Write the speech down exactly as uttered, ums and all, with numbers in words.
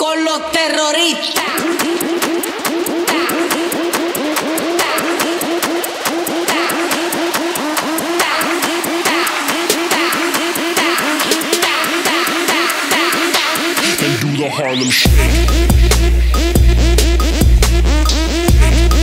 con los terroristas. And do the Harlem Shake.